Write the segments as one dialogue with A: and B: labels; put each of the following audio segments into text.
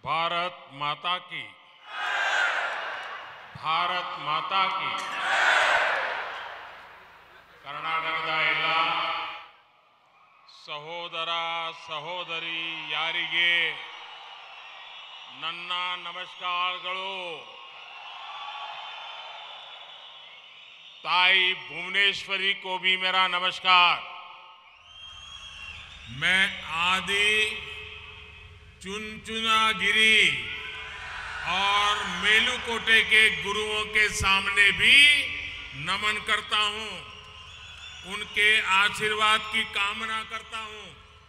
A: भारत माता की, भारत माता की। ಕರ್ನಾಟಕದ ಎಲ್ಲ ಸಹೋದರ ಸಹೋದರಿ ಯಾರಿಗೆ ನನ್ನ ನಮಸ್ಕಾರಗಳು। ताई भुवनेश्वरी को भी मेरा नमस्कार। मैं आदि चुनचुनागिरी और मेलुकोटे के गुरुओं के सामने भी नमन करता हूं, उनके आशीर्वाद की कामना करता हूं।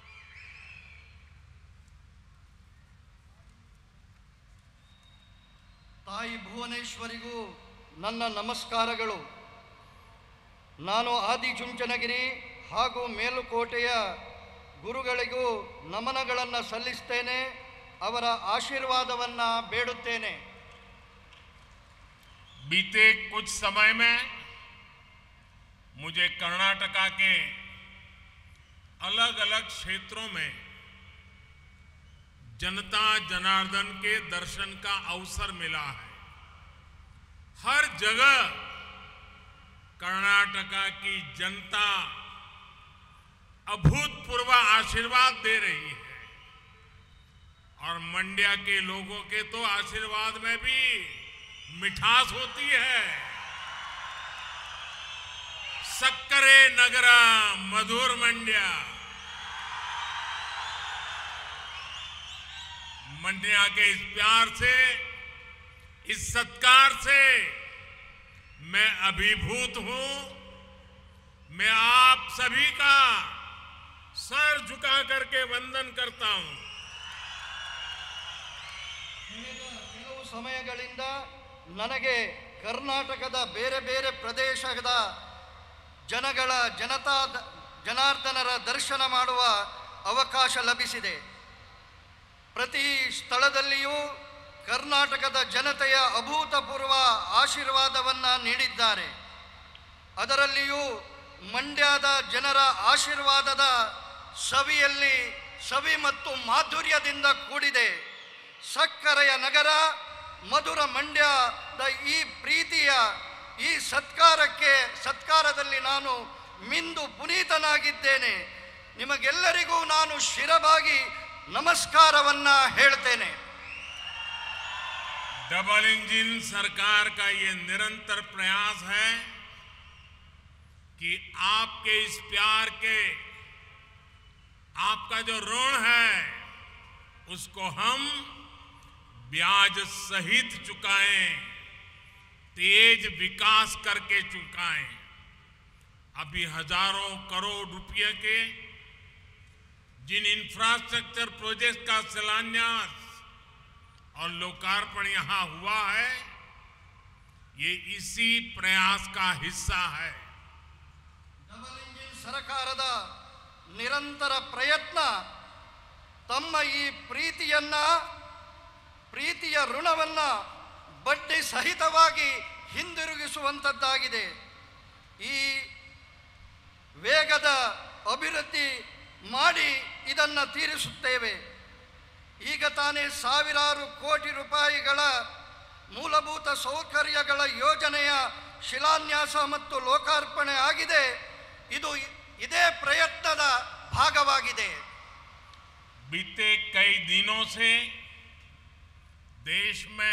B: ताई भुवनेश्वरिಗೂ ನನ್ನ ನಮಸ್ಕಾರಗಳು। ನಾನು ಆದಿ ಚುಂಚನಗಿರಿ ಹಾಗೂ ಮೇಲುಕೋಟೆಯ ಗುರುಗಳಿಗೂ ನಮನಗಳನ್ನು ಸಲ್ಲಿಸುತ್ತೇನೆ, ಅವರ ಆಶೀರ್ವಾದವನ್ನು ಬೇಡುತ್ತೇನೆ।
A: बीते कुछ समय में मुझे कर्नाटका के अलग अलग क्षेत्रों में जनता जनार्दन के दर्शन का अवसर मिला है। हर जगह कर्नाटका की जनता अभूतपूर्व आशीर्वाद दे रही है और मंड्या के लोगों के तो आशीर्वाद में भी मिठास होती है। सक्करे नगरा मधुर मंड्या। मंड्या के इस प्यार से, इस सत्कार से मैं अभिभूत हूं। मैं आप सभी का सर झुका करके वंदन करता हूं।
B: ಕೆಲವು ಸಮಯಗಳಿಂದ ನನಗೆ ಕರ್ನಾಟಕದ ಬೇರೆ ಬೇರೆ ಪ್ರದೇಶದ ಜನಾರ್ದನರ ದರ್ಶನ ಮಾಡುವ ಅವಕಾಶ ಲಭಿಸಿದೆ। ಪ್ರತಿ ಸ್ಥಳದಲ್ಲಿಯೂ ಕರ್ನಾಟಕದ ಜನತೆಯ ಅಭೂತಪೂರ್ವ ಆಶೀರ್ವಾದವನ್ನು ನೀಡಿದ್ದಾರೆ। ಅದರಲ್ಲಿಯೂ ಮಂಡ್ಯದ ಜನರ ಆಶೀರ್ವಾದದ ಸವಿಯಲ್ಲಿ ಸವಿ ಮತ್ತು ಮಾಧುರ್ಯದಿಂದ ಕೂಡಿದೆ। ಸಕ್ಕರೆಯ ನಗರ ಮಧುರ ಮಂಡ್ಯದ ಈ ಪ್ರೀತಿಯ ಈ ಸತ್ಕಾರದಲ್ಲಿ ನಾನು ಮಿಂದು ಪುನೀತನಾಗಿದ್ದೇನೆ। ನಿಮಗೆಲ್ಲರಿಗೂ ನಾನು ಶಿರಬಾಗಿ ನಮಸ್ಕಾರವನ್ನು ಹೇಳ್ತೇನೆ।
A: डबल इंजन सरकार का ये निरंतर प्रयास है कि आपके इस प्यार के, आपका जो ऋण है उसको हम ब्याज सहित चुकाएं, तेज विकास करके चुकाएं। अभी हजारों करोड़ रुपए के जिन इंफ्रास्ट्रक्चर प्रोजेक्ट का शिलान्यास और लोकार्पण यहां हुआ है, ये इसी प्रयास का हिस्सा है।
B: ಡಬಲ್ ಇಂಜಿನ್ ಸರ್ಕಾರದ ನಿರಂತರ ಪ್ರಯತ್ನ ತಮ್ಮ ಈ ಪ್ರೀತಿಯ ಋಣವನ್ನು ಬಡ್ಡಿ ಸಹಿತವಾಗಿ ಹಿಂದಿರುಗಿಸುವಂಥದ್ದಾಗಿದೆ। ಈ ವೇಗದ ಅಭಿವೃದ್ಧಿ ಮಾಡಿ ಇದನ್ನು ತೀರಿಸುತ್ತೇವೆ। ಈಗ ತಾನೇ ಸಾವಿರಾರು ಕೋಟಿ ರೂಪಾಯಿಗಳ ಮೂಲಭೂತ ಸೌಕರ್ಯಗಳ ಯೋಜನೆಯ ಶಿಲಾನ್ಯಾಸ ಮತ್ತು ಲೋಕಾರ್ಪಣೆ ಆಗಿದೆ। ಇದು ಇದೇ ಪ್ರಯತ್ನದ ಭಾಗವಾಗಿದೆ।
A: बीते कई दिनों से देश में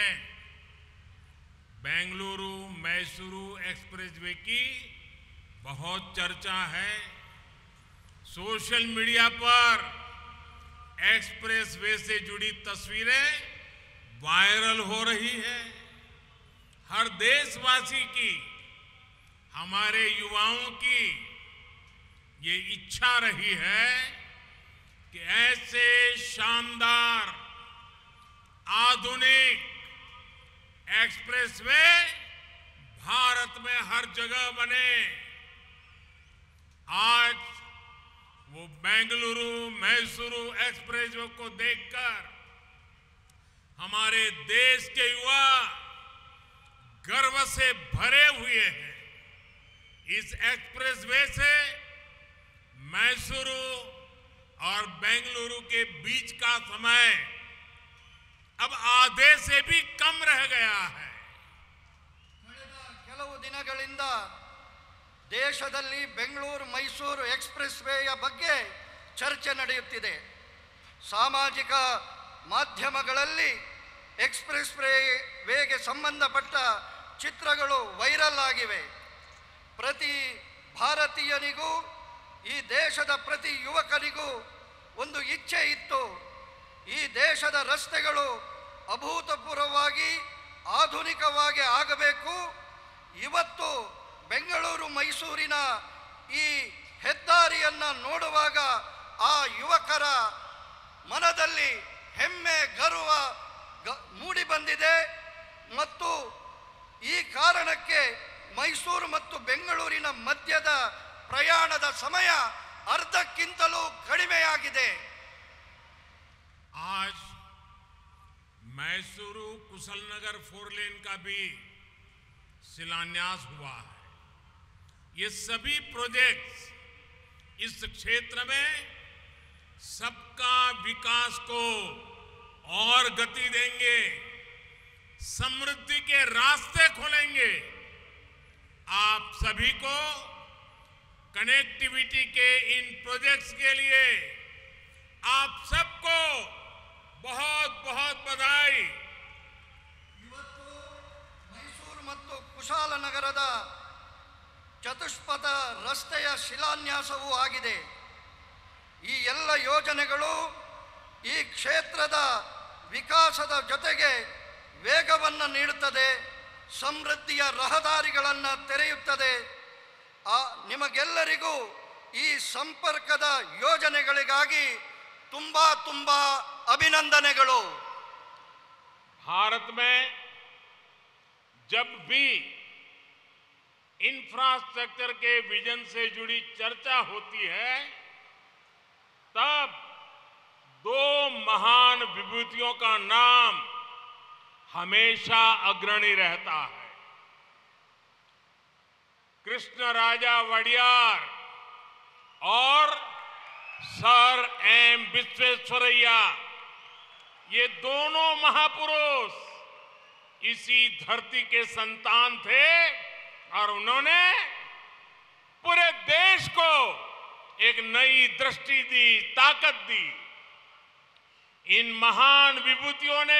A: बेंगलुरु मैसूरू एक्सप्रेसवे की बहुत चर्चा है। सोशल मीडिया पर एक्सप्रेसवे से जुड़ी तस्वीरें वायरल हो रही है। हर देशवासी की, हमारे युवाओं की ये इच्छा रही है कि ऐसे शानदार आधुनिक एक्सप्रेसवे भारत में हर जगह बने। आज वो बेंगलुरु मैसूरू एक्सप्रेसवे को देखकर हमारे देश के युवा गर्व से भरे हुए हैं। इस एक्सप्रेसवे से मैसूरू और बेंगलुरु के बीच का समय अब आधे से भी कम रह गया है।
B: ಕಳೆದ ಕೆಲವು ದಿನಗಳಿಂದ ದೇಶದಲ್ಲಿ ಬೆಂಗಳೂರು ಮೈಸೂರು ಎಕ್ಸ್‌ಪ್ರೆಸ್ ವೇಯ ಬಗ್ಗೆ ಚರ್ಚೆ ನಡೆಯುತ್ತಿದೆ. ಸಾಮಾಜಿಕ ಮಾಧ್ಯಮಗಳಲ್ಲಿ ಎಕ್ಸ್‌ಪ್ರೆಸ್ ವೇಗೆ ಸಂಬಂಧಪಟ್ಟ ಚಿತ್ರಗಳು ವೈರಲ್ ಆಗಿವೆ. ಪ್ರತಿ ಭಾರತೀಯನಿಗೂ ಈ ದೇಶದ ಪ್ರತಿ ಯುವಕನಿಗೂ ಒಂದು ಇಚ್ಛೆ ಇತ್ತು, ಈ ದೇಶದ ರಸ್ತೆಗಳು ಅಭೂತಪೂರ್ವವಾಗಿ ಆಧುನಿಕವಾಗಿ ಆಗಬೇಕು. ಇವತ್ತು ಬೆಂಗಳೂರು ಮೈಸೂರಿನ ಈ ಹೆದ್ದಾರಿಯನ್ನು ನೋಡುವಾಗ ಆ ಯುವಕರ ಮನದಲ್ಲಿ ಹೆಮ್ಮೆ ಗರ್ವ ಮೂಡಿ ಬಂದಿದೆ. ಮತ್ತು ಈ ಕಾರಣಕ್ಕೆ ಮೈಸೂರು ಮತ್ತು ಬೆಂಗಳೂರಿನ ಮಧ್ಯದ ಪ್ರಯಾಣದ ಸಮಯ ಅರ್ಧಕ್ಕಿಂತಲೂ ಕಡಿಮೆಯಾಗಿದೆ.
A: आज मैसूरू कुशलनगर 4 लेन का भी शिलान्यास हुआ है। ये सभी प्रोजेक्ट्स इस क्षेत्र में सबका विकास को और गति देंगे, समृद्धि के रास्ते खोलेंगे। आप सभी को कनेक्टिविटी के इन प्रोजेक्ट्स के लिए आप सबको बहुत बहुत बधाई।
B: ಇವತ್ತು ಮೈಸೂರು ಮತ್ತು ಕುಶಾಲನಗರದ ಚತುಷ್ಪಥ ರಸ್ತೆಯ ಶಿಲಾನ್ಯಾಸವೂ ಆಗಿದೆ. ಈ ಎಲ್ಲ ಯೋಜನೆಗಳು ಈ ಕ್ಷೇತ್ರದ ವಿಕಾಸದ ಜೊತೆಗೆ ವೇಗವನ್ನು ನೀಡುತ್ತದೆ, ಸಮೃದ್ಧಿಯ ರಹದಾರಿಗಳನ್ನು ತೆರೆಯುತ್ತದೆ. ನಿಮಗೆಲ್ಲರಿಗೂ ಈ ಸಂಪರ್ಕದ ಯೋಜನೆಗಳಿಗಾಗಿ ತುಂಬಾ ತುಂಬಾ अभिनंदनेಗಳು।
A: भारत में जब भी इंफ्रास्ट्रक्चर के विजन से जुड़ी चर्चा होती है तब दो महान विभूतियों का नाम हमेशा अग्रणी रहता है। कृष्णराजा वडियार और सर एम विश्वेश्वरैया, ये दोनों महापुरुष इसी धरती के संतान थे और उन्होंने पूरे देश को एक नई दृष्टि दी, ताकत दी। इन महान विभूतियों ने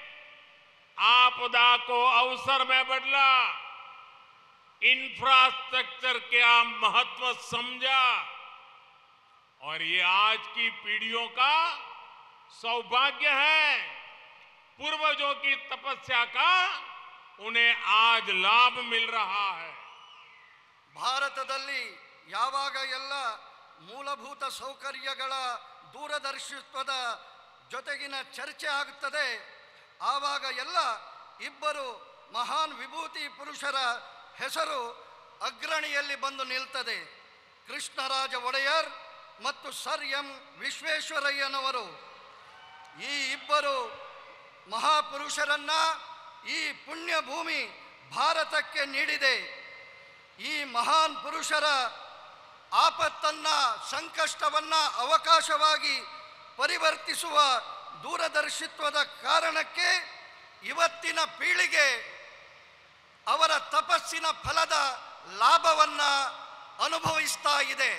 A: आपदा को अवसर में बदला, इंफ्रास्ट्रक्चर का महत्व समझा और ये आज की पीढ़ियों का सौभाग्य है। पूर्वजों की तपस्या का उन्हें आज लाभ मिल रहा है।
B: ಭಾರತದಲ್ಲಿ ಯಾವಾಗ ಎಲ್ಲ ಮೂಲಭೂತ ಸೌಕರ್ಯಗಳ ದೂರದರ್ಶಿತ್ವದ ಜೊತೆಗಿನ ಚರ್ಚೆ ಆಗುತ್ತದೆ ಆವಾಗ ಎಲ್ಲ ಇಬ್ಬರು ಮಹಾನ್ ವಿಭೂತಿ ಪುರುಷರ ಹೆಸರು ಅಗ್ರಣಿಯಲ್ಲಿ ಬಂದು ನಿಲ್ತದೆ. ಕೃಷ್ಣರಾಜ ಒಡೆಯರ್ ಮತ್ತು ಸರ್ ಎಂ ವಿಶ್ವೇಶ್ವರಯ್ಯನವರು ಈ ಇಬ್ಬರು ಮಹಾಪುರುಷರನ್ನ ಈ ಪುಣ್ಯ ಭೂಮಿ ಭಾರತಕ್ಕೆ ನೀಡಿದೆ. ಈ ಮಹಾನ್ ಪುರುಷರ ಆಪತ್ತನ್ನ ಸಂಕಷ್ಟವನ್ನ ಅವಕಾಶವಾಗಿ ಪರಿವರ್ತಿಸುವ ದೂರದರ್ಶಿತ್ವದ ಕಾರಣಕ್ಕೆ ಇವತ್ತಿನ ಪೀಳಿಗೆ ಅವರ ತಪಸ್ಸಿನ ಫಲದ ಲಾಭವನ್ನ ಅನುಭವಿಸ್ತಾ ಇದೆ.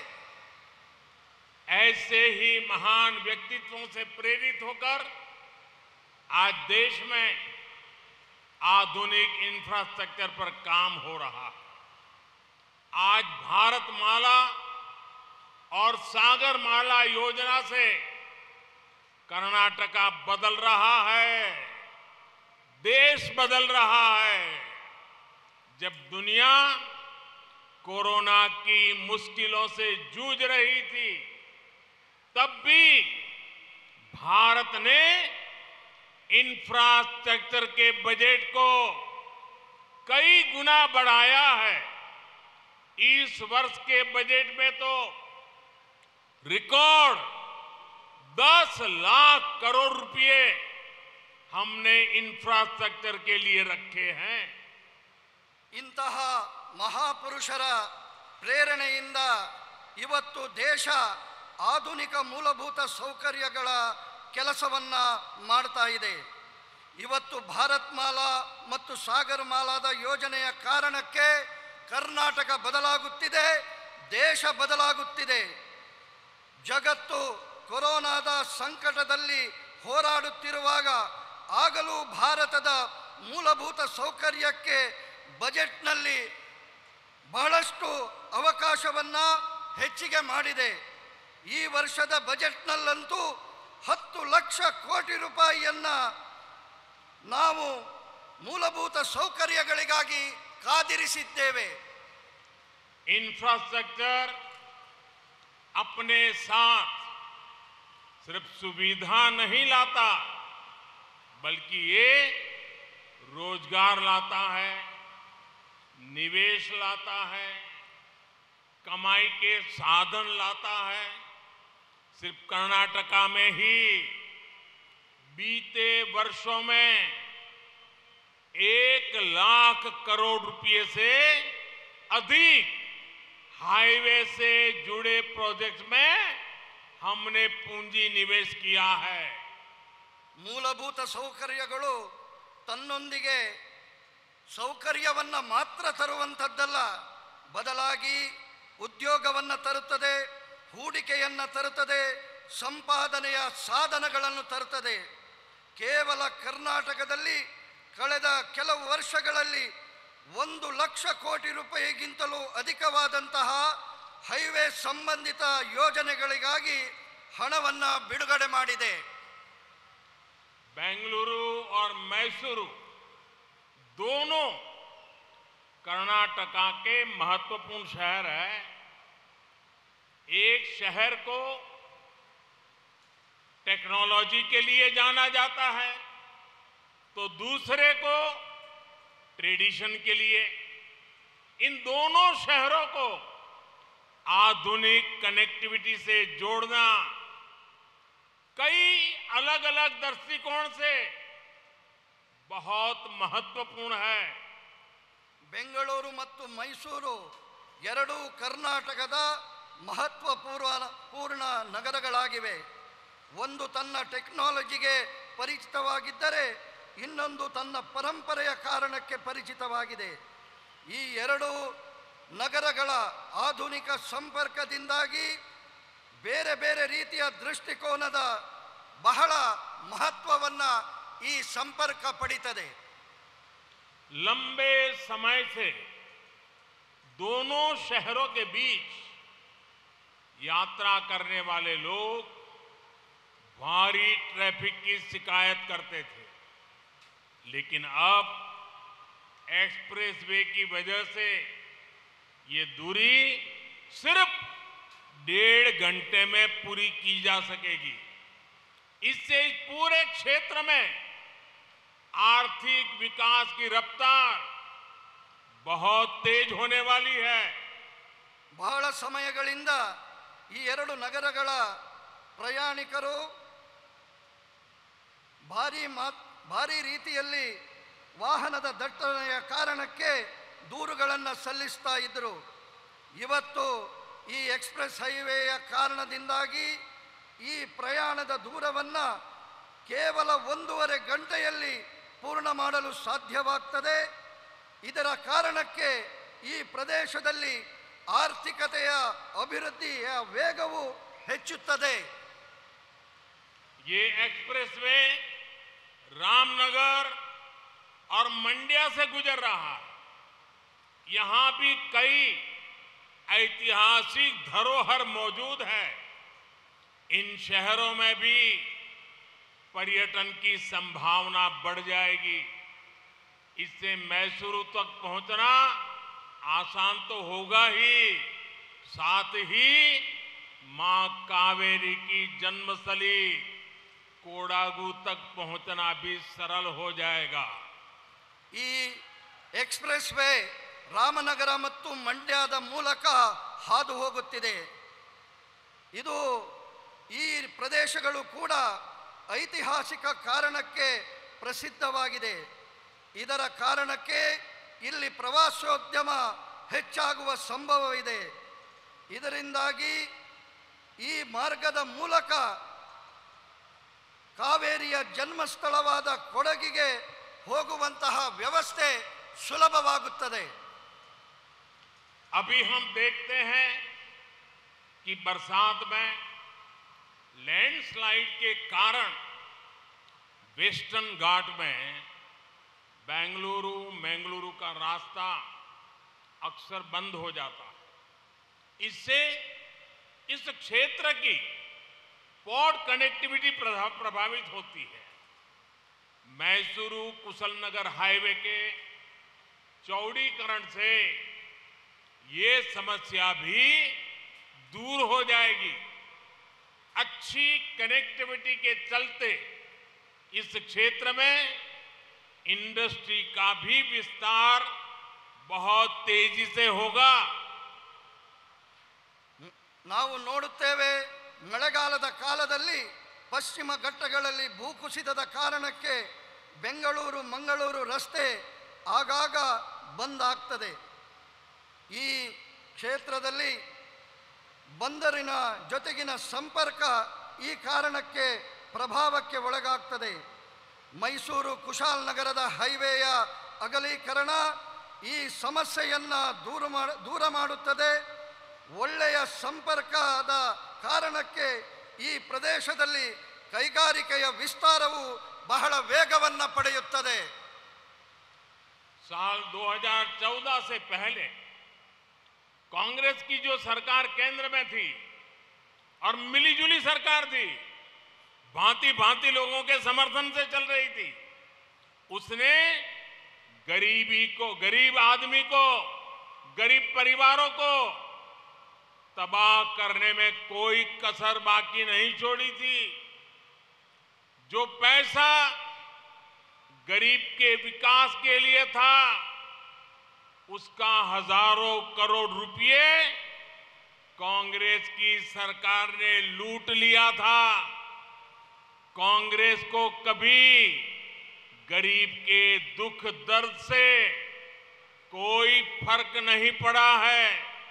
A: ऐसे ही महान व्यक्तित्वों से प्रेरित होकर आज देश में आधुनिक इंफ्रास्ट्रक्चर पर काम हो रहा है। आज भारतमाला और सागरमाला योजना से कर्नाटका बदल रहा है, देश बदल रहा है। जब दुनिया कोरोना की मुश्किलों से जूझ रही थी तब भी भारत ने इंफ्रास्ट्रक्चर के बजट को कई गुना बढ़ाया है। इस वर्ष के बजट में तो रिकॉर्ड 10 लाख करोड़ रुपए हमने इंफ्रास्ट्रक्चर के लिए रखे हैं।
B: ಇಂತಹ ಮಹಾಪುರುಷರ ಪ್ರೇರಣೆಯಿಂದ ಇವತ್ತು ದೇಶ ಆಧುನಿಕ ಮೂಲಭೂತ ಸೌಕರ್ಯಗಳ ಕೆಲಸವನ್ನ ಮಾಡ್ತಾ ಇದೆ. ಇವತ್ತು ಭಾರತ್ ಮಾಲಾ ಮತ್ತು ಸಾಗರ್ ಮಾಲಾದ ಯೋಜನೆಯ ಕಾರಣಕ್ಕೆ ಕರ್ನಾಟಕ ಬದಲಾಗುತ್ತಿದೆ, ದೇಶ ಬದಲಾಗುತ್ತಿದೆ. ಜಗತ್ತು ಕೊರೋನಾದ ಸಂಕಟದಲ್ಲಿ ಹೋರಾಡುತ್ತಿರುವಾಗ ಆಗಲೂ ಭಾರತದ ಮೂಲಭೂತ ಸೌಕರ್ಯಕ್ಕೆ ಬಜೆಟ್ನಲ್ಲಿ ಬಹಳಷ್ಟು ಅವಕಾಶವನ್ನು ಹೆಚ್ಚಿಗೆ ಮಾಡಿದೆ. ಈ ವರ್ಷದ ಬಜೆಟ್ನಲ್ಲಂತೂ 10 ಲಕ್ಷ ಕೋಟಿ ರೂಪಾಯಿಯನ್ನು ನಾವು ಮೂಲಭೂತ ಸೌಕರ್ಯಗಳಿಗಾಗಿ ಕಾದಿರಿಸಿದ್ದೇವೆ.
A: इंफ्रास्ट्रक्चर अपने साथ सिर्फ सुविधा नहीं लाता, बल्कि ये रोजगार लाता है, निवेश लाता है, कमाई के साधन लाता है. सिर्फ कर्नाटका में ही बीते वर्षों में 1 लाख करोड़ रुपए से अधिक हाईवे से जुड़े प्रोजेक्ट्स में हमने पूंजी निवेश किया है.
B: ಮೂಲಭೂತ ಸೌಕರ್ಯಗಳು ತನ್ನೊಂದಿಗೆ ಸೌಕರ್ಯವನ್ನು ಮಾತ್ರ ತರುವಂಥದ್ದಲ್ಲ, ಬದಲಾಗಿ ಉದ್ಯೋಗವನ್ನು ತರುತ್ತದೆ, ಹೂಡಿಕೆಯನ್ನು ತರುತ್ತದೆ, ಸಂಪಾದನೆಯ ಸಾಧನಗಳನ್ನು ತರುತ್ತದೆ. ಕೇವಲ ಕರ್ನಾಟಕದಲ್ಲಿ ಕಳೆದ ಕೆಲವು ವರ್ಷಗಳಲ್ಲಿ 1 ಲಕ್ಷ ಕೋಟಿ ರೂಪಾಯಿಗಿಂತಲೂ ಅಧಿಕವಾದಂತಹ ಹೈವೇ ಸಂಬಂಧಿತ ಯೋಜನೆಗಳಿಗಾಗಿ ಹಣವನ್ನು ಬಿಡುಗಡೆ ಮಾಡಿದೆ.
A: बेंगलुरु और मैसूरू दोनों कर्नाटका के महत्वपूर्ण शहर है. एक शहर को टेक्नोलॉजी के लिए जाना जाता है तो दूसरे को ट्रेडिशन के लिए. इन दोनों शहरों को आधुनिक कनेक्टिविटी से जोड़ना कई अलग अलग दृष्टिकोण से बहुत महत्वपूर्ण है.
B: ಬೆಂಗಳೂರು ಮತ್ತು ಮೈಸೂರು ಎರಡೂ ಕರ್ನಾಟಕದ ಮಹತ್ವಪೂರ್ಣ ನಗರಗಳಾಗಿವೆ. ಒಂದು ತನ್ನ ಟೆಕ್ನಾಲಜಿಗೆ ಪರಿಚಿತವಾಗಿದ್ದರೆ ಇನ್ನೊಂದು ತನ್ನ ಪರಂಪರೆಯ ಕಾರಣಕ್ಕೆ ಪರಿಚಿತವಾಗಿದೆ. ಈ ಎರಡು ನಗರಗಳ ಆಧುನಿಕ ಸಂಪರ್ಕದಿಂದಾಗಿ ಬೇರೆ ಬೇರೆ ರೀತಿಯ ದೃಷ್ಟಿಕೋನದ ಬಹಳ ಮಹತ್ವವನ್ನು ಈ ಸಂಪರ್ಕ ಪಡೆಯುತ್ತದೆ.
A: लंबे समय से दोनों शहरों के बीच यात्रा करने वाले लोग भारी ट्रैफिक की शिकायत करते थे, लेकिन अब एक्सप्रेसवे की वजह से ये दूरी सिर्फ 1.5 घंटे में पूरी की जा सकेगी. इससे इस पूरे क्षेत्र में आर्थिक विकास की रफ्तार बहुत तेज होने वाली है.
B: ಬಹಳ ಸಮಯಗಳಿಂದ ಈ ಎರಡು ನಗರಗಳ ಪ್ರಯಾಣಿಕರು ಭಾರಿ ರೀತಿಯಲ್ಲಿ ವಾಹನದ ದಟ್ಟಣೆಯ ಕಾರಣಕ್ಕೆ ದೂರುಗಳನ್ನು ಸಲ್ಲಿಸ್ತಾ ಇದ್ದರು. ಇವತ್ತು ಈ ಎಕ್ಸ್ಪ್ರೆಸ್ ಹೈವೇಯ ಕಾರಣದಿಂದಾಗಿ ಈ ಪ್ರಯಾಣದ ದೂರವನ್ನು ಕೇವಲ 1.5 ಗಂಟೆಯಲ್ಲಿ ಪೂರ್ಣ ಮಾಡಲು ಸಾಧ್ಯವಾಗ್ತದೆ. ಇದರ ಕಾರಣಕ್ಕೆ ಈ ಪ್ರದೇಶದಲ್ಲಿ ಆರ್ಥಿಕತೆಯ ಅಭಿವೃದ್ಧಿಯ ವೇಗವು ಹೆಚ್ಚುತ್ತದೆ.
A: ये एक्सप्रेसवे रामनगर और मंड्या से गुजर रहा है. यहां भी कई ऐतिहासिक धरोहर मौजूद है. इन शहरों में भी पर्यटन की संभावना बढ़ जाएगी. इससे मैसूरू तक पहुंचना आसान तो होगा ही, साथ ही मां कावेरी की जन्मस्थली कोडागु तक पहुंचना भी सरल हो जाएगा.
B: ಈ ಎಕ್ಸ್‌ಪ್ರೆಸ್ ವೇ ರಾಮನಗರ ಮತ್ತು ಮಂಡ್ಯದ ಮೂಲಕ ಹಾದು ಹೋಗುತ್ತಿದೆ. ಇದು ಈ ಪ್ರದೇಶಗಳು ಕೂಡ ಐತಿಹಾಸಿಕ ಕಾರಣಕ್ಕೆ ಪ್ರಸಿದ್ಧವಾಗಿದೆ. ಇದರ ಕಾರಣಕ್ಕೆ ಇಲ್ಲಿ ಪ್ರವಾಸೋದ್ಯಮ ಹೆಚ್ಚಾಗುವ ಸಂಭವವಿದೆ. ಇದರಿಂದಾಗಿ ಈ ಮಾರ್ಗದ ಮೂಲಕ ಕಾವೇರಿಯ ಜನ್ಮಸ್ಥಳವಾದ ಕೊಡಗಿಗೆ ಹೋಗುವಂತಹ ವ್ಯವಸ್ಥೆ ಸುಲಭವಾಗುತ್ತದೆ.
A: अभी हम देखते हैं कि बरसात में लैंडस्लाइड के कारण वेस्टर्न घाट में बेंगलुरु का रास्ता अक्सर बंद हो जाता है। इससे इस क्षेत्र की पोर्ट कनेक्टिविटी प्रभावित होती है। मैसूरू कुशलनगर हाईवे के चौड़ीकरण से ये समस्या भी दूर हो जाएगी। अच्छी कनेक्टिविटी के चलते इस क्षेत्र में इंडस्ट्री का भी विस्तार बहुत तेजी से होगा।
B: ನಾವು ನೋಡುತ್ತೇವೆ, ಮಳೆಗಾಲದ ಕಾಲದಲ್ಲಿ ಪಶ್ಚಿಮ ಘಟ್ಟಗಳಲ್ಲಿ ಭೂಕುಸಿತದ ಕಾರಣಕ್ಕೆ ಬೆಂಗಳೂರು ಮಂಗಳೂರು ರಸ್ತೆ ಆಗಾಗ ಬಂದ್ ಆಗ್ತದೆ. ಈ ಕ್ಷೇತ್ರದಲ್ಲಿ ಬಂದರಿನ ಜೊತೆಗಿನ ಸಂಪರ್ಕ ಈ ಕಾರಣಕ್ಕೆ ಪ್ರಭಾವಕ್ಕೆ ಒಳಗಾಗ್ತದೆ. ಮೈಸೂರು ಕುಶಾಲನಗರದ ಹೈವೇಯ ಅಗಲೀಕರಣ ಈ ಸಮಸ್ಯೆಯನ್ನು ದೂರ ಮಾಡುತ್ತದೆ. ಒಳ್ಳೆಯ ಸಂಪರ್ಕದ ಕಾರಣಕ್ಕೆ ಈ ಪ್ರದೇಶದಲ್ಲಿ ಕೈಗಾರಿಕೆಯ ವಿಸ್ತಾರವು ಬಹಳ ವೇಗವನ್ನು ಪಡೆಯುತ್ತದೆ.
A: साल 2014 से पहले कांग्रेस की जो सरकार केंद्र में थी और मिलीजुली सरकार थी, भांति भांति लोगों के समर्थन से चल रही थी, उसने गरीब आदमी को, गरीब परिवारों को तबाह करने में कोई कसर बाकी नहीं छोड़ी थी। जो पैसा गरीब के विकास के लिए था, उसका हजारों करोड़ रुपए कांग्रेस की सरकार ने लूट लिया था। कांग्रेस को कभी गरीब के दुख दर्द से कोई फर्क नहीं पड़ा है।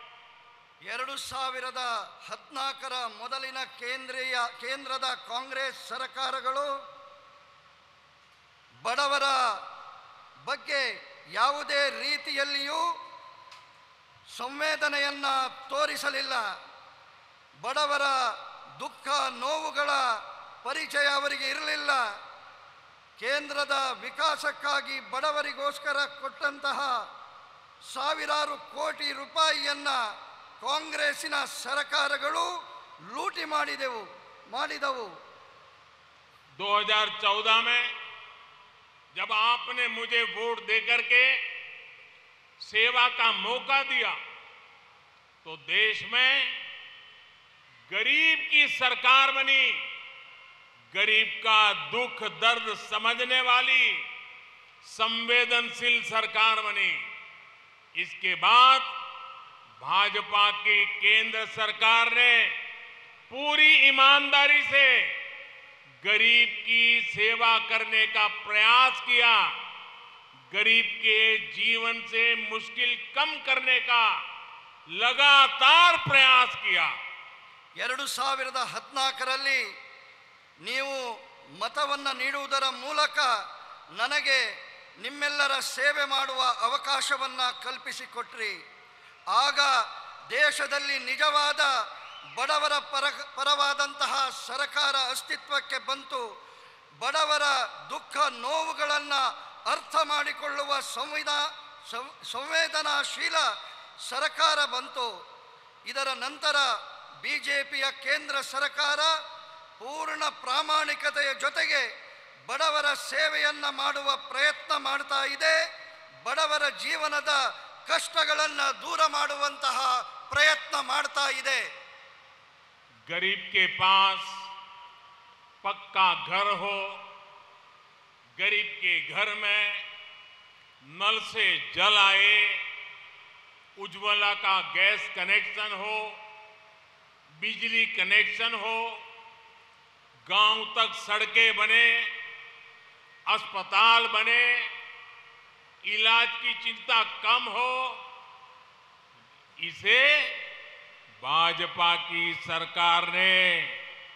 B: 2014ರ ಮೊದಲಿನ ಕೇಂದ್ರದ ಕಾಂಗ್ರೆಸ್ ಸರ್ಕಾರಗಳು ಬಡವರ ಬಗ್ಗೆ ಯಾವುದೇ ರೀತಿಯಲ್ಲಿಯೂ ಸಂವೇದನೆಯನ್ನ ತೋರಿಸಲಿಲ್ಲ. ಬಡವರ ದುಃಖ ನೋವುಗಳ ಪರಿಚಯ ಅವರಿಗೆ ಇರಲಿಲ್ಲ. ಕೇಂದ್ರದ ವಿಕಾಸಕ್ಕಾಗಿ ಬಡವರಿಗೋಸ್ಕರ ಕೊಟ್ಟಂತಹ ಸಾವಿರಾರು ಕೋಟಿ ರೂಪಾಯಿಯನ್ನ ಕಾಂಗ್ರೆಸ್ಸಿನ ಸರ್ಕಾರಗಳು ಲೂಟಿ ಮಾಡಿದವು.
A: 2014 में जब आपने मुझे वोट देकर के सेवा का मौका दिया तो देश में गरीब की सरकार बनी, गरीब का दुख दर्द समझने वाली संवेदनशील सरकार बनी। इसके बाद भाजपा की केंद्र सरकार ने पूरी ईमानदारी से गरीब की सेवा करने का प्रयास किया, गरीब के जीवन से मुश्किल कम करने का लगातार प्रयास किया।
B: 2014ರಲ್ಲಿ ನೀವು ಮತವನ್ನು ನೀಡುವುದರ ಮೂಲಕ ನನಗೆ ನಿಮ್ಮೆಲ್ಲರ ಸೇವೆ ಮಾಡುವ ಅವಕಾಶವನ್ನು ಕಲ್ಪಿಸಿಕೊಟ್ರಿ. ಆಗ ದೇಶದಲ್ಲಿ ನಿಜವಾದ ಬಡವರ ಪರವಾದಂತಹ ಸರ್ಕಾರ ಅಸ್ತಿತ್ವಕ್ಕೆ ಬಂತು. ಬಡವರ ದುಃಖ ನೋವುಗಳನ್ನು ಅರ್ಥ ಮಾಡಿಕೊಳ್ಳುವ ಸಂವೇದನಾಶೀಲ ಸರ್ಕಾರ ಬಂತು. ಇದರ ನಂತರ ಬಿಜೆಪಿಯ ಕೇಂದ್ರ ಸರ್ಕಾರ ಪೂರ್ಣ ಪ್ರಾಮಾಣಿಕತೆಯ ಜೊತೆಗೆ ಬಡವರ ಸೇವೆಯನ್ನು ಮಾಡುವ ಪ್ರಯತ್ನ ಮಾಡ್ತಾ ಇದೆ. ಬಡವರ ಜೀವನದ ಕಷ್ಟಗಳನ್ನು ದೂರ ಮಾಡುವಂತಹ ಪ್ರಯತ್ನ ಮಾಡ್ತಾ ಇದೆ.
A: गरीब के पास पक्का घर हो, गरीब के घर में नल से जल आए, उज्ज्वला का गैस कनेक्शन हो, बिजली कनेक्शन हो, गांव तक सड़कें बने, अस्पताल बने, इलाज की चिंता कम हो, इसे भाजपा की सरकार ने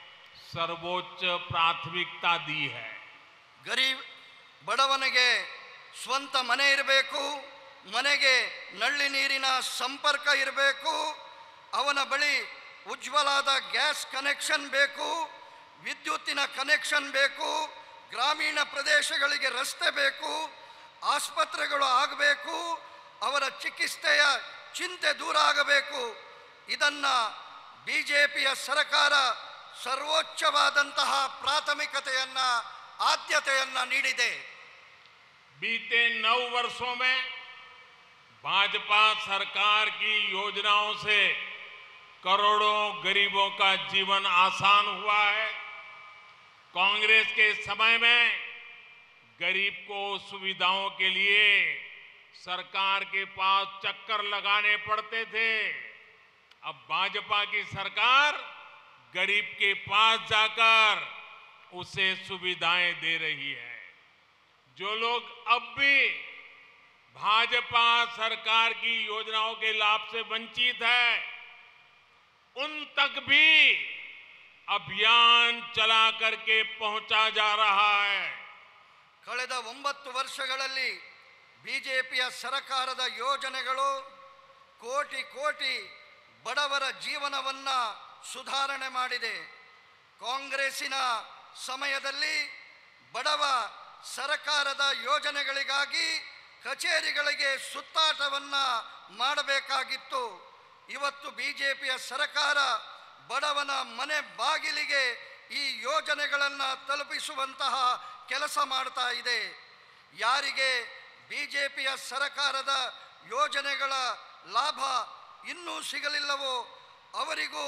A: सर्वोच्च प्राथमिकता दी है।
B: ಗರೀಬ್ ಬಡವನಿಗೆ ಸ್ವಂತ ಮನೆ ಇರಬೇಕು, ಮನೆಗೆ ನಲ್ಲಿ ನೀರಿನ ಸಂಪರ್ಕ ಇರಬೇಕು, ಅವನ ಬಳಿ ಉಜ್ವಲಾದ ಗ್ಯಾಸ್ ಕನೆಕ್ಷನ್ ಬೇಕು, ವಿದ್ಯುತ್ತಿನ ಕನೆಕ್ಷನ್ ಬೇಕು, ಗ್ರಾಮೀಣ ಪ್ರದೇಶಗಳಿಗೆ ರಸ್ತೆ ಬೇಕು, ಆಸ್ಪತ್ರೆಗಳು ಆಗಬೇಕು, ಅವರ ಚಿಕಿತ್ಸೆಯ ಚಿಂತೆ ದೂರ ಆಗಬೇಕು. ಇದನ್ನ ಬಿಜೆಪಿಯ ಸರ್ಕಾರ ಸರ್ವೋಚ್ಚವಾದಂತಹ ಪ್ರಾಥಮಿಕತೆಯನ್ನ ಆದ್ಯತೆಯನ್ನ ನೀಡಿದೆ.
A: बीते 9 वर्षों में भाजपा सरकार की योजनाओं से करोड़ों गरीबों का जीवन आसान हुआ है। कांग्रेस के समय में गरीब को सुविधाओं के लिए सरकार के पास चक्कर लगाने पड़ते थे। अब भाजपा की सरकार गरीब के पास जाकर उसे सुविधाएं दे रही है। जो लोग अब भी भाजपा सरकार की योजनाओं के लाभ से वंचित है, उन तक भी अभियान चला करके पहुंचा जा रहा है।
B: ಕಳೆದ 9 ವರ್ಷಗಳಲ್ಲಿ ಬಿಜೆಪಿಯ ಸರ್ಕಾರದ ಯೋಜನೆಗಳು ಕೋಟಿ ಕೋಟಿ ಬಡವರ ಜೀವನವನ್ನ ಸುಧಾರಣೆ ಮಾಡಿದೆ. ಕಾಂಗ್ರೆಸ್ಸಿನ ಸಮಯದಲ್ಲಿ ಬಡವ ಸರ್ಕಾರದ ಯೋಜನೆಗಳಿಗಾಗಿ ಕಚೇರಿಗಳಿಗೆ ಸುತ್ತಾಟವನ್ನ ಮಾಡಬೇಕಾಗಿತ್ತು. ಇವತ್ತು ಬಿಜೆಪಿಯ ಸರ್ಕಾರ ಬಡವನ ಮನೆ ಬಾಗಿಲಿಗೆ ಈ ಯೋಜನೆಗಳನ್ನು ತಲುಪಿಸುವಂತಹ ಕೆಲಸ ಮಾಡ್ತಾ ಇದೆ. ಯಾರಿಗೆ ಬಿಜೆಪಿಯ ಸರ್ಕಾರದ ಯೋಜನೆಗಳ ಲಾಭ ಇನ್ನೂ ಸಿಗಲಿಲ್ಲವೋ ಅವರಿಗೂ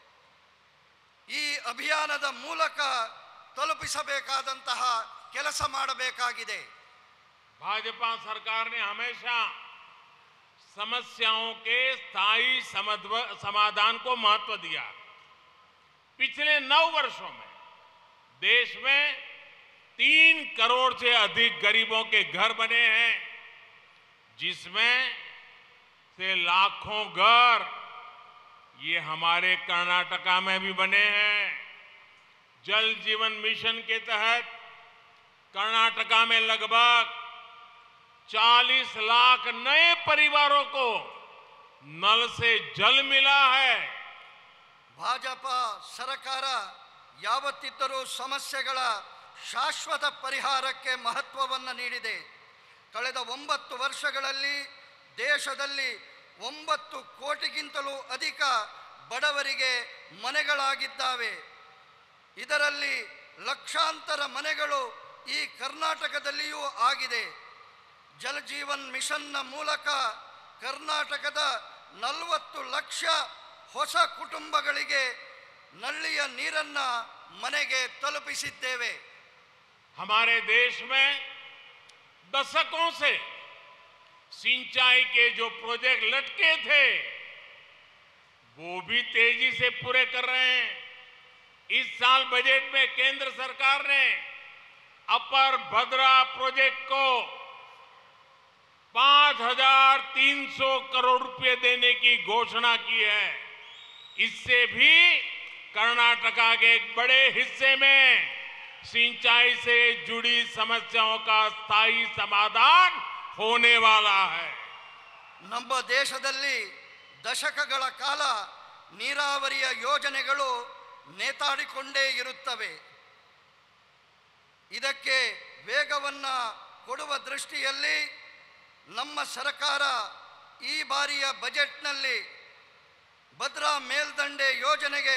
B: ಈ ಅಭಿಯಾನದ ಮೂಲಕ ತಲುಪಿಸಬೇಕಾದಂತಹ ಕೆಲಸ ಮಾಡಬೇಕಾಗಿದೆ.
A: भाजपा सरकार ने हमेशा समस्याओं के स्थायी समाधान को महत्व दिया। पिछले 9 वर्षों में देश में 3 करोड़ से अधिक गरीबों के घर बने हैं, जिसमें से लाखों घर ये हमारे कर्नाटका में भी बने हैं। जल जीवन मिशन के तहत कर्नाटका में लगभग 40 लाख नए परिवारों को नल से जल मिला है।
B: ಭಾಜಪಾ ಸರ್ಕಾರ ಯಾವತ್ತಿದ್ದರೂ ಸಮಸ್ಯೆಗಳ ಶಾಶ್ವತ ಪರಿಹಾರಕ್ಕೆ ಮಹತ್ವವನ್ನು ನೀಡಿದೆ. ಕಳೆದ 9 ವರ್ಷಗಳಲ್ಲಿ ದೇಶದಲ್ಲಿ 9 ಕೋಟಿಗಿಂತಲೂ ಅಧಿಕ ಬಡವರಿಗೆ ಮನೆಗಳಾಗಿದ್ದಾವೆ. ಇದರಲ್ಲಿ ಲಕ್ಷಾಂತರ ಮನೆಗಳು ಈ ಕರ್ನಾಟಕದಲ್ಲಿಯೂ ಆಗಿದೆ. ಜಲ್ ಜೀವನ್ ಮಿಷನ್ನ ಮೂಲಕ ಕರ್ನಾಟಕದ 40 ಲಕ್ಷ ಹೊಸ ಕುಟುಂಬಗಳಿಗೆ ನಲ್ಲಿಯ ನೀರನ್ನ ಮನೆಗೆ ತಲುಪಿಸಿದ್ದೇವೆ.
A: हमारे देश में दशकों से सिंचाई के जो प्रोजेक्ट लटके थे वो भी तेजी से पूरे कर रहे हैं। इस साल बजट में केंद्र सरकार ने अपर भद्रा प्रोजेक्ट को 5,300 करोड़ रुपए देने की घोषणा की है। इससे भी कर्नाटका के एक बड़े हिस्से में सिंचाई से जुड़ी समस्याओं का स्थायी समाधान होने वाला है।
B: ನಮ್ಮ ದೇಶದಲ್ಲಿ ದಶಕಗಳ ಕಾಲ ನೀರಾವರಿಯ ಯೋಜನೆಗಳು ನೇತಾಡಿಕೊಂಡೇ ಇರುತ್ತವೆ. ಇದಕ್ಕೆ ವೇಗವನ್ನ ಕೊಡುವ ದೃಷ್ಟಿಯಲ್ಲಿ ನಮ್ಮ ಸರ್ಕಾರ ಈ ಬಾರಿಯ ಬಜೆಟ್ನಲ್ಲಿ ಭದ್ರಾ ಮೇಲ್ದಂಡೆ ಯೋಜನೆಗೆ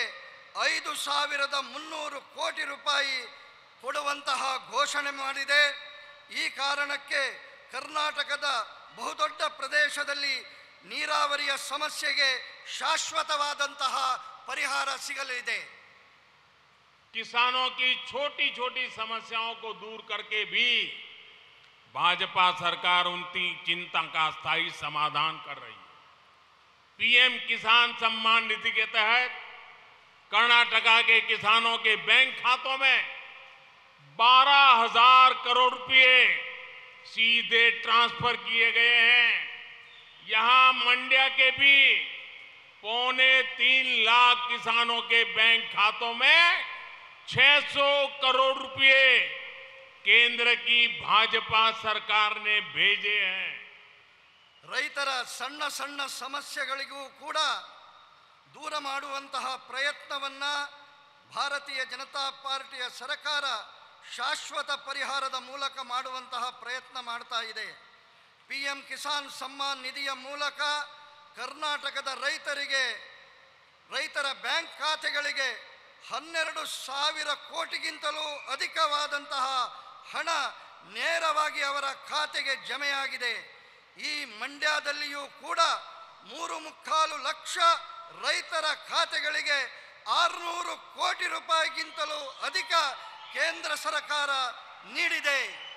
B: 5,300 ಕೋಟಿ ರೂಪಾಯಿ ಕೊಡುವಂತಹ ಘೋಷಣೆ ಮಾಡಿದೆ. ಈ ಕಾರಣಕ್ಕೆ ಕರ್ನಾಟಕದ ಬಹುದೊಡ್ಡ ಪ್ರದೇಶದಲ್ಲಿ ನೀರಾವರಿಯ ಸಮಸ್ಯೆಗೆ ಶಾಶ್ವತವಾದಂತಹ ಪರಿಹಾರ ಸಿಗಲಿದೆ.
A: किसानों की छोटी छोटी समस्याओं को दूर करके भी भाजपा सरकार उनकी चिंता का स्थायी समाधान कर रही है। पीएम किसान सम्मान निधि के तहत कर्नाटका के किसानों के बैंक खातों में 12,000 करोड़ रुपए सीधे ट्रांसफर किए गए हैं। यहां मंड्या के भी 2.25 लाख किसानों के बैंक खातों में 600 करोड़ रुपए केंद्र की भाजपा सरकार ने भेजे हैं।
B: ರೈತರ ಸಣ್ಣ ಸಣ್ಣ ಸಮಸ್ಯೆಗಳಿಗೂ ಕೂಡ ದೂರ ಮಾಡುವಂತಹ ಪ್ರಯತ್ನವನ್ನ ಭಾರತೀಯ ಜನತಾ ಪಾರ್ಟಿಯ ಸರ್ಕಾರ ಶಾಶ್ವತ ಪರಿಹಾರದ ಮೂಲಕ ಮಾಡುವಂತಹ ಪ್ರಯತ್ನ ಮಾಡ್ತಾ ಇದೆ. PM ಕಿಸಾನ್ ಸಮ್ಮಾನ್ ನಿಧಿಯ ಮೂಲಕ ಕರ್ನಾಟಕದ ರೈತರ ಬ್ಯಾಂಕ್ ಖಾತೆಗಳಿಗೆ 12,000 ಕೋಟಿಗಿಂತಲೂ ಅಧಿಕವಾದಂತಹ ಹಣ ನೇರವಾಗಿ ಅವರ ಖಾತೆಗೆ ಜಮೆಯಾಗಿದೆ. ಈ ಮಂಡ್ಯದಲ್ಲಿಯೂ ಕೂಡ 3.25 ಲಕ್ಷ ರೈತರ ಖಾತೆಗಳಿಗೆ 600 ಕೋಟಿ ರೂಪಾಯಿಗಿಂತಲೂ ಅಧಿಕ ಕೇಂದ್ರ ಸರ್ಕಾರ ನೀಡಿದೆ.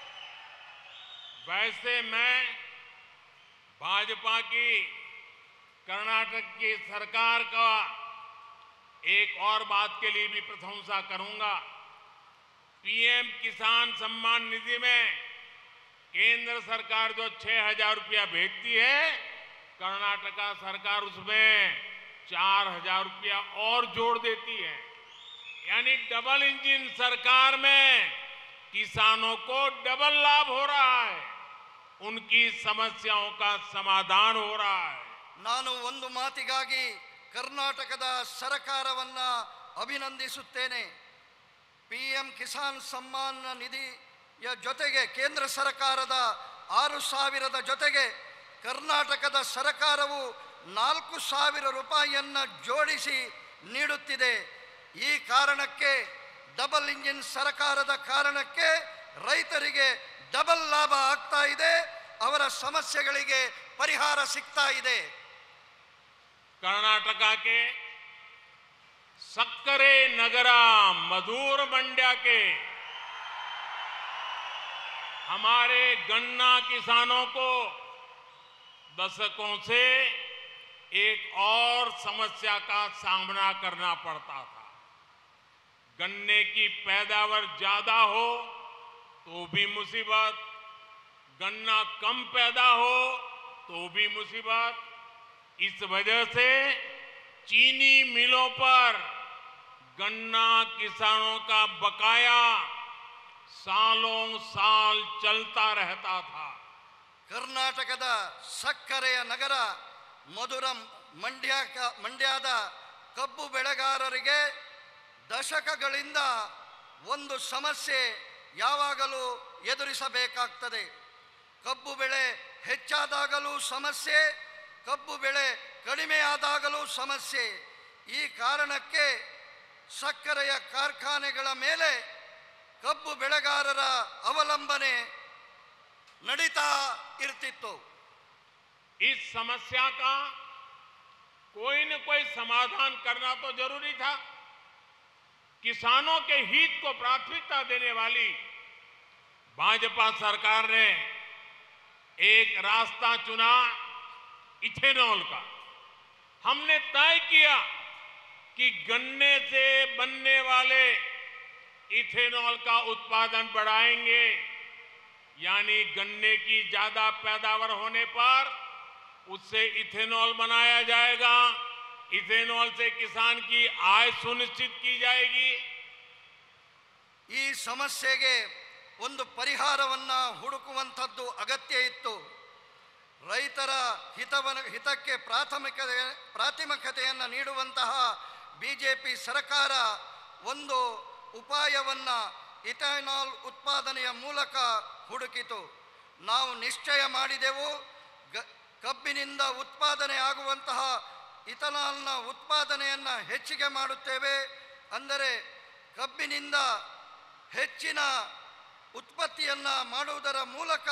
A: वैसे मैं भाजपा की कर्नाटक की सरकार का एक और बात के लिए भी प्रशंसा करूंगा। PM किसान सम्मान निधि में केंद्र सरकार जो 6,000 रुपया भेजती है, कर्नाटका सरकार उसमें 4,000 रुपया और जोड़ देती है। यानी डबल इंजन सरकार में किसानों को डबल लाभ हो रहा है, उनकी समस्याओं का समाधान हो रहा है।
B: ನಾನು ಒಂದು ಮಾತಿಗಾಗಿ ಕರ್ನಾಟಕದ ಸರ್ಕಾರವನ್ನ ಅಭಿನಂದಿಸುತ್ತೇನೆ. PM ಕಿಸಾನ್ ಸಮ್ಮಾನ್ ನಿಧಿಯ ಜೊತೆಗೆ ಕೇಂದ್ರ ಸರ್ಕಾರದ 6,000 ಜೊತೆಗೆ ಕರ್ನಾಟಕದ ಸರ್ಕಾರವು 4,000 ರೂಪಾಯಿಯನ್ನು ಜೋಡಿಸಿ ನೀಡುತ್ತಿದೆ. ಈ ಕಾರಣಕ್ಕೆ ಡಬಲ್ ಇಂಜಿನ್ ಸರ್ಕಾರದ ಕಾರಣಕ್ಕೆ ರೈತರಿಗೆ ಡಬಲ್ ಲಾಭ ಆಗ್ತಾ ಇದೆ, ಅವರ ಸಮಸ್ಯೆಗಳಿಗೆ ಪರಿಹಾರ ಸಿಗ್ತಾ ಇದೆ.
A: कर्नाटका के सक्करे नगरा मधुर मंड्या के हमारे गन्ना किसानों को दशकों से एक और समस्या का सामना करना पड़ता था। गन्ने की पैदावार ज्यादा हो तो भी मुसीबत, गन्ना कम पैदा हो तो भी मुसीबत। इस वजह से चीनी मिलों पर गन्ना किसानों का बकाया सालों साल चलता रहता था।
B: ಕರ್ನಾಟಕದ ಸಕ್ಕರೆಯ ನಗರ ಮಧುರ ಮಂಡ್ಯದ ಕಬ್ಬು ಬೆಳೆಗಾರರಿಗೆ ದಶಕಗಳಿಂದ ಒಂದು ಸಮಸ್ಯೆ ಯಾವಾಗಲೂ ಎದುರಿಸಬೇಕಾಗ್ತದೆ. ಕಬ್ಬು ಬೆಳೆ ಹೆಚ್ಚಾದಾಗಲೂ ಸಮಸ್ಯೆ, ಕಬ್ಬು ಬೆಳೆ ಕಡಿಮೆಯಾದಾಗಲೂ ಸಮಸ್ಯೆ. ಈ ಕಾರಣಕ್ಕೆ ಸಕ್ಕರೆಯ ಕಾರ್ಖಾನೆಗಳ ಮೇಲೆ ಕಬ್ಬು ಬೆಳೆಗಾರರ ಅವಲಂಬನೆ ನಡೀತಾ ಇರ್ತಿತ್ತು.
A: इस समस्या का कोई न कोई समाधान करना तो जरूरी था। किसानों के हित को प्राथमिकता देने वाली भाजपा सरकार ने एक रास्ता चुना, इथेनॉल का। हमने तय किया कि गन्ने से बनने वाले इथेनॉल का उत्पादन बढ़ाएंगे, यानी गन्ने की ज्यादा पैदावार होने पर उससे इथेनॉल बनाया जाएगा। इथेनॉल से किसान की आय सुनिश्चित की जाएगी।
B: ಈ ಸಮಸ್ಯೆಗೆ ಒಂದು ಪರಿಹಾರವನ್ನ ಹುಡುಕುವಂಥದ್ದು ಅಗತ್ಯ ಇತ್ತು. ರೈತರ ಹಿತಕ್ಕೆ ಪ್ರಾಥಮಿಕತೆಯನ್ನು ನೀಡುವಂತಹ ಬಿಜೆಪಿ ಸರ್ಕಾರ ಒಂದು ಉಪಾಯವನ್ನ ಇಥೆನಾಲ್ ಉತ್ಪಾದನೆಯ ಮೂಲಕ ಹುಡುಕಿತು. ನಾವು ನಿಶ್ಚಯ ಮಾಡಿದೆವು, ಕಬ್ಬಿನಿಂದ ಉತ್ಪಾದನೆ ಆಗುವಂತಹ ಇಥೆನಾಲ್ನ ಉತ್ಪಾದನೆಯನ್ನು ಹೆಚ್ಚಿಗೆ ಮಾಡುತ್ತೇವೆ. ಅಂದರೆ ಕಬ್ಬಿನಿಂದ ಹೆಚ್ಚಿನ ಉತ್ಪತ್ತಿಯನ್ನು ಮಾಡುವುದರ ಮೂಲಕ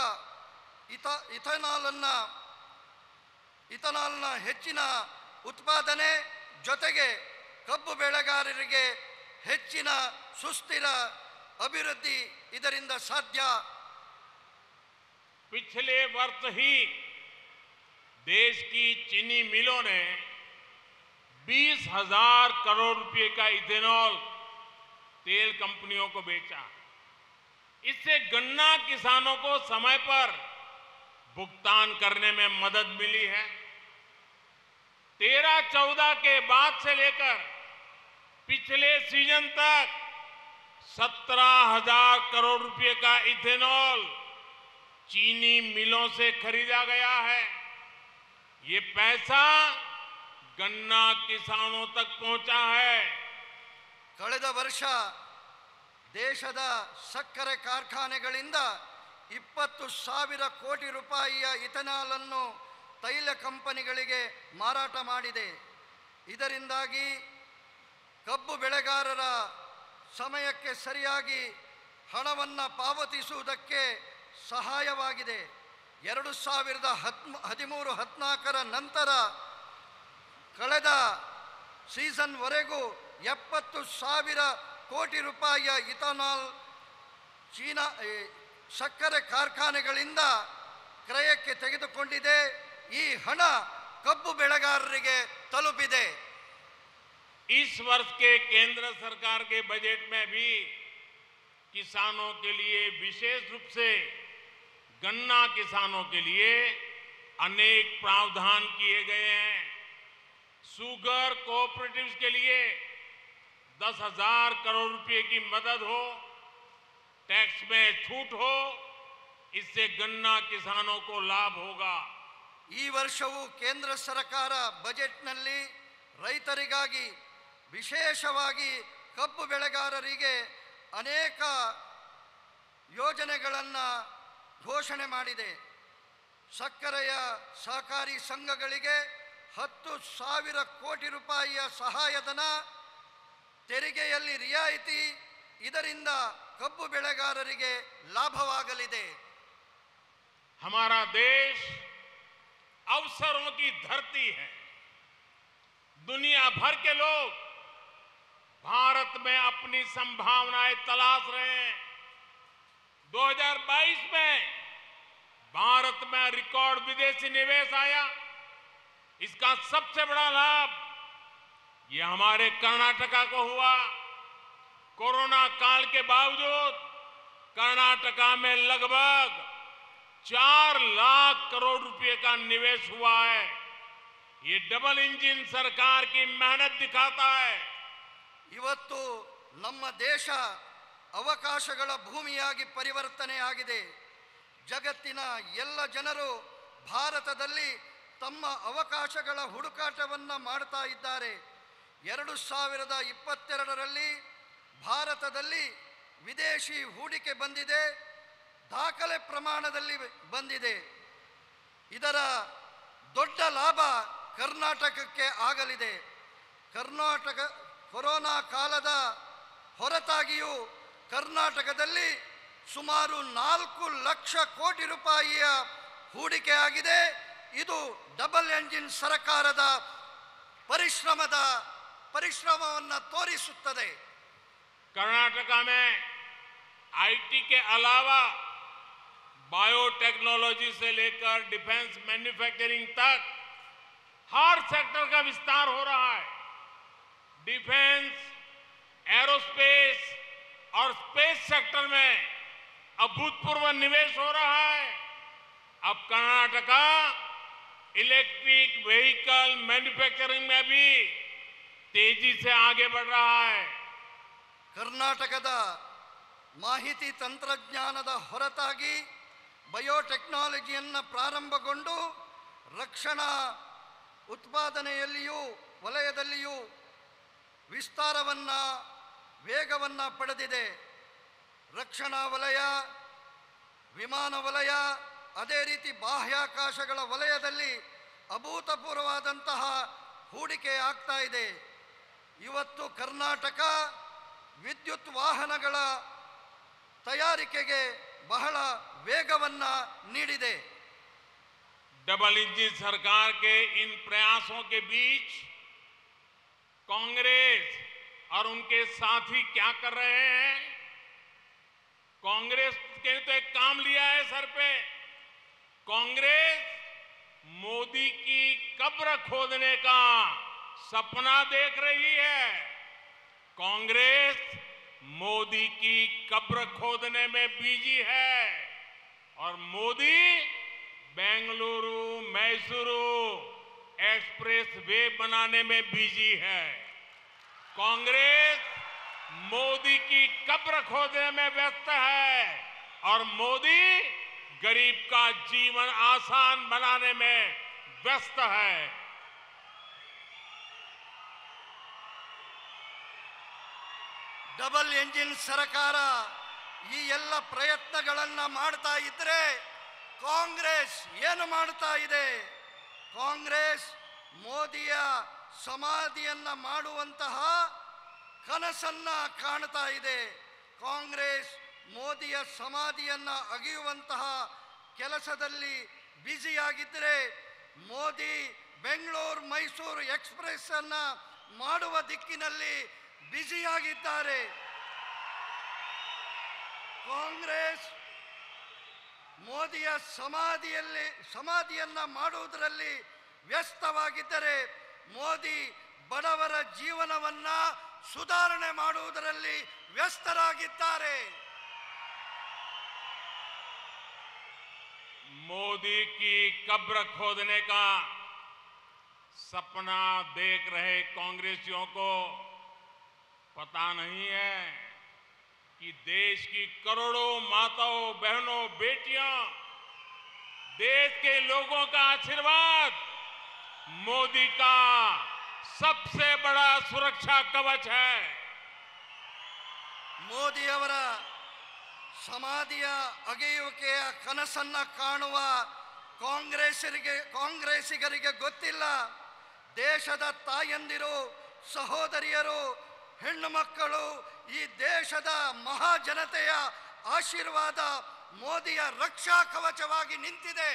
B: ಇಥೆನಾಲ್ನ ಹೆಚ್ಚಿನ ಉತ್ಪಾದನೆ ಜೊತೆಗೆ ಕಬ್ಬು ಬೆಳೆಗಾರರಿಗೆ ಹೆಚ್ಚಿನ ಸುಸ್ಥಿರ अभिवृद्धि ಇದರಿಂದ ಸಾಧ್ಯ.
A: पिछले वर्ष ही देश की चीनी मिलों ने 20,000 करोड़ रुपए का इथेनॉल तेल कंपनियों को बेचा। इससे गन्ना किसानों को समय पर भुगतान करने में मदद मिली है। 13-14 के बाद से लेकर पिछले सीजन तक 17,000 करोड़ रुपए का इथेनॉल चीनी मिलों से खरीदा गया है। ये पैसा गन्ना किसानों तक पहुंचा है।
B: ಕಳೆದ ವರ್ಷ ದೇಶದ ಸಕ್ಕರೆ ಕಾರ್ಖಾನೆಗಳಿಂದ 20,000 ಕೋಟಿ ರೂಪಾಯಿಯ ಇಥೆನಾಲ್ ಅನ್ನು ತೈಲ ಕಂಪನಿಗಳಿಗೆ ಮಾರಾಟ ಮಾಡಿದೆ. ಇದರಿಂದಾಗಿ ಕಬ್ಬು ಬೆಳೆಗಾರರ ಸಮಯಕ್ಕೆ ಸರಿಯಾಗಿ ಹಣವನ್ನು ಪಾವತಿಸುವುದಕ್ಕೆ ಸಹಾಯವಾಗಿದೆ. 2013-14ರ ನಂತರ ಕಳೆದ ಸೀಸನ್ವರೆಗೂ 70,000 ಕೋಟಿ ರೂಪಾಯಿಯ ಇಥೆನಾಲ್ ಚೀನಾ ಸಕ್ಕರೆ ಕಾರ್ಖಾನೆಗಳಿಂದ ಕ್ರಯಕ್ಕೆ ತೆಗೆದುಕೊಂಡಿದೆ. ಈ ಹಣ ಕಬ್ಬು ಬೆಳೆಗಾರರಿಗೆ ತಲುಪಿದೆ.
A: इस वर्ष के केंद्र सरकार के बजट में भी किसानों के लिए विशेष रूप से गन्ना किसानों के लिए अनेक प्रावधान किए गए हैं। शुगर कोऑपरेटिव्स के लिए 10,000 करोड़ रुपए की मदद हो, टैक्स में छूट हो, इससे गन्ना किसानों को लाभ होगा।
B: ಈ ವರ್ಷವೂ ಕೇಂದ್ರ ಸರ್ಕಾರ ಬಜೆಟ್ನಲ್ಲಿ ರೈತರಿಗಾಗಿ ವಿಶೇಷವಾಗಿ ಕಬ್ಬು ಬೆಳೆಗಾರರಿಗೆ ಅನೇಕ ಯೋಜನೆಗಳನ್ನು ಘೋಷಣೆ ಮಾಡಿದೆ. ಸಕ್ಕರೆಯ ಸಹಕಾರಿ ಸಂಘಗಳಿಗೆ 10,000 ಕೋಟಿ ರೂಪಾಯಿಯ ಸಹಾಯಧನ, ತೆರಿಗೆಯಲ್ಲಿ ರಿಯಾಯಿತಿ, ಇದರಿಂದ ಕಬ್ಬು ಬೆಳೆಗಾರರಿಗೆ ಲಾಭವಾಗಲಿದೆ.
A: हमारा देश अवसरों की धरती है। दुनिया भर के लोग भारत में अपनी संभावनाएं तलाश रहे हैं। 2022 में भारत में रिकॉर्ड विदेशी निवेश आया। इसका सबसे बड़ा लाभ ये हमारे कर्नाटका को हुआ। कोरोना काल के बावजूद कर्नाटका में लगभग 4 लाख करोड़ रुपए का निवेश हुआ है। ये डबल इंजन सरकार की मेहनत दिखाता है।
B: ಇವತ್ತು ನಮ್ಮ ದೇಶ ಅವಕಾಶಗಳ ಭೂಮಿಯಾಗಿ ಪರಿವರ್ತನೆಯಾಗಿದೆ. ಜಗತ್ತಿನ ಎಲ್ಲ ಜನರು ಭಾರತದಲ್ಲಿ ತಮ್ಮ ಅವಕಾಶಗಳ ಹುಡುಕಾಟವನ್ನು ಮಾಡ್ತಾ ಇದ್ದಾರೆ. 2022ರಲ್ಲಿ ಭಾರತದಲ್ಲಿ ವಿದೇಶಿ ಹೂಡಿಕೆ ಬಂದಿದೆ, ದಾಖಲೆ ಪ್ರಮಾಣದಲ್ಲಿ ಬಂದಿದೆ. ಇದರ ದೊಡ್ಡ ಲಾಭ ಕರ್ನಾಟಕಕ್ಕೆ ಆಗಲಿದೆ. ಕರ್ನಾಟಕ ಕೊರೋನಾ ಕಾಲದ ಹೊರತಾಗಿಯೂ ಕರ್ನಾಟಕದಲ್ಲಿ ಸುಮಾರು 4 ಲಕ್ಷ ಕೋಟಿ ರೂಪಾಯಿಯ ಹೂಡಿಕೆ ಆಗಿದೆ. ಇದು ಡಬಲ್ ಎಂಜಿನ್ ಸರ್ಕಾರದ ಪರಿಶ್ರಮವನ್ನು ತೋರಿಸುತ್ತದೆ.
A: कर्नाटका में आईटी के अलावा बायोटेक्नोलॉजी से लेकर डिफेंस मैन्युफैक्चरिंग तक हर सेक्टर का विस्तार हो रहा है। डिफेंस, एरोस्पेस और स्पेस सेक्टर में अभूतपूर्व निवेश हो रहा है। अब कर्नाटका इलेक्ट्रिक व्हीकल मैन्युफैक्चरिंग में भी तेजी से आगे बढ़ रहा है।
B: ಕರ್ನಾಟಕದ ಮಾಹಿತಿ ತಂತ್ರಜ್ಞಾನದ ಹೊರತಾಗಿ ಬಯೋಟೆಕ್ನಾಲಜಿಯನ್ನು ಪ್ರಾರಂಭಗೊಂಡು ರಕ್ಷಣಾ ಉತ್ಪಾದನೆಯಲ್ಲಿಯೂ ವಲಯದಲ್ಲಿಯೂ ವೇಗವನ್ನು ಪಡೆದಿದೆ. ರಕ್ಷಣಾ ವಲಯ, ವಿಮಾನ ವಲಯ, ಅದೇ ರೀತಿ ಬಾಹ್ಯಾಕಾಶಗಳ ವಲಯದಲ್ಲಿ ಅಭೂತಪೂರ್ವವಾದಂತಹ ಹೂಡಿಕೆ ಆಗ್ತಾ ಇದೆ. ಇವತ್ತು ಕರ್ನಾಟಕ ವಿದ್ಯುತ್ ವಾಹನಗಳ ತಯಾರಿಕೆಗೆ ಬಹಳ ವೇಗವನ್ನು ನೀಡಿದೆ.
A: डबल इंजन सरकार के इन प्रयासों के बीच कांग्रेस और उनके साथी क्या कर रहे हैं? कांग्रेस ने तो एक काम लिया है सर पे। कांग्रेस मोदी की कब्र खोदने का सपना देख रही है। कांग्रेस मोदी की कब्र खोदने में बिजी है और मोदी बेंगलुरु मैसूरू एक्सप्रेस वे बनाने में बिजी है। कांग्रेस मोदी की कब्र खोदने में व्यस्त है और मोदी गरीब का जीवन आसान बनाने में व्यस्त है।
B: ಡಬಲ್ ಎಂಜಿನ್ ಸರ್ಕಾರ ಈ ಎಲ್ಲ ಪ್ರಯತ್ನಗಳನ್ನ ಮಾಡ್ತಾ ಇದ್ರೆ ಕಾಂಗ್ರೆಸ್ ಏನು ಮಾಡ್ತಾ ಇದೆ? ಕಾಂಗ್ರೆಸ್ ಮೋದಿಯ ಸಮಾಧಿಯನ್ನ ಮಾಡುವಂತಹ ಕನಸನ್ನ ಕಾಣ್ತಾ ಇದೆ. ಕಾಂಗ್ರೆಸ್ ಮೋದಿಯ ಸಮಾಧಿಯನ್ನ ಅಗೆಯುವಂತಹ ಕೆಲಸದಲ್ಲಿ ಬ್ಯುಸಿಯಾಗಿದ್ದರೆ ಮೋದಿ ಬೆಂಗಳೂರು ಮೈಸೂರು ಎಕ್ಸ್ಪ್ರೆಸ್ ಅನ್ನ ಮಾಡುವ ದಿಕ್ಕಿನಲ್ಲಿ ಬ್ಯುಸಿಯಾಗಿದ್ದಾರೆ. ಕಾಂಗ್ರೆಸ್ ಮೋದಿಯ ಸಮಾಧಿಯನ್ನ ಮಾಡುವುದರಲ್ಲಿ ವ್ಯಸ್ತವಾಗಿದ್ದರೆ ಮೋದಿ ಬಡವರ ಜೀವನವನ್ನ ಸುಧಾರಣೆ ಮಾಡುವುದರಲ್ಲಿ ವ್ಯಸ್ತರಾಗಿದ್ದಾರೆ.
A: मोदी की कब्र खोदने का सपना देख रहे कांग्रेसियों को पता नहीं है कि देश की करोड़ों माताओं बहनों बेटियां, देश के लोगों का आशीर्वाद मोदी का सबसे बड़ा सुरक्षा कवच है।
B: ಮೋದಿ ಅವರ ಸಮಾಧಿಯ ಅಗೆಯುವಿಕೆಯ ಕನಸನ್ನ ಕಾಣುವ ಕಾಂಗ್ರೆಸ್ಸಿಗರಿಗೆ ಗೊತ್ತಿಲ್ಲ, ದೇಶದ ತಾಯಂದಿರು, ಸಹೋದರಿಯರು, ಹೆಣ್ಣು ಮಕ್ಕಳು, ಈ ದೇಶದ ಮಹಾಜನತೆಯ ಆಶೀರ್ವಾದ ಮೋದಿಯ ರಕ್ಷಾ ಕವಚವಾಗಿ ನಿಂತಿದೆ.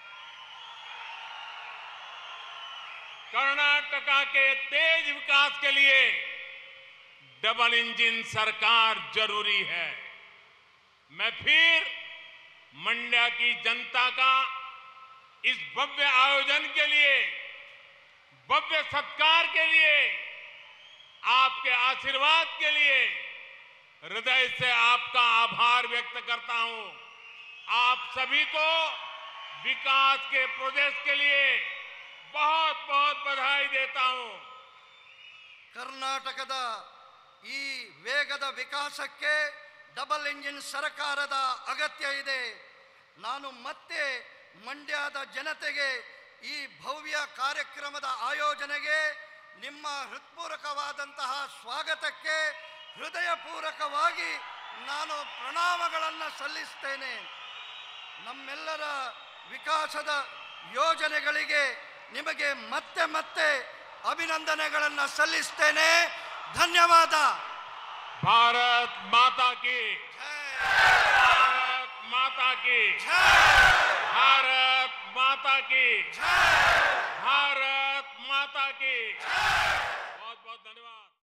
A: कर्नाटका के तेज विकास के लिए डबल इंजन सरकार जरूरी है। मैं फिर मंड्या की जनता का इस भव्य आयोजन के लिए, भव्य सत्कार के लिए, आपके आशीर्वाद के लिए हृदय से आपका आभार व्यक्त करता हूं। आप सभी को विकास के प्रोजेक्ट के लिए बहुत बहुत बधाई देता हूं।
B: ಕರ್ನಾಟಕದ ಈ ವೇಗದ ವಿಕಾಸಕ್ಕೆ ಡಬಲ್ ಇಂಜಿನ್ ಸರ್ಕಾರದ ಅಗತ್ಯ ಇದೆ. ನಾನು ಮತ್ತೆ ಮಂಡ್ಯದ ಜನತೆಗೆ ಈ ಭವ್ಯ ಕಾರ್ಯಕ್ರಮದ ಆಯೋಜನೆಗೆ ನಿಮ್ಮ ಹೃತ್ಪೂರ್ವಕವಾದಂತಹ ಸ್ವಾಗತಕ್ಕೆ ಹೃದಯಪೂರ್ವಕವಾಗಿ ನಾನು ಪ್ರಣಾಮಗಳನ್ನು ಸಲ್ಲಿಸ್ತೇನೆ. ನಮ್ಮೆಲ್ಲರ ವಿಕಾಸದ ಯೋಜನೆಗಳಿಗೆ ನಿಮಗೆ ಮತ್ತೆ ಮತ್ತೆ ಅಭಿನಂದನೆಗಳನ್ನು ಸಲ್ಲಿಸ್ತೇನೆ. ಧನ್ಯವಾದ.
A: भारत माता की
B: ಜೈ.
A: भारत माता की
B: ಜೈ.
A: भारत माता की
B: ಜೈ.
A: भारत माता की
B: ಜೈ.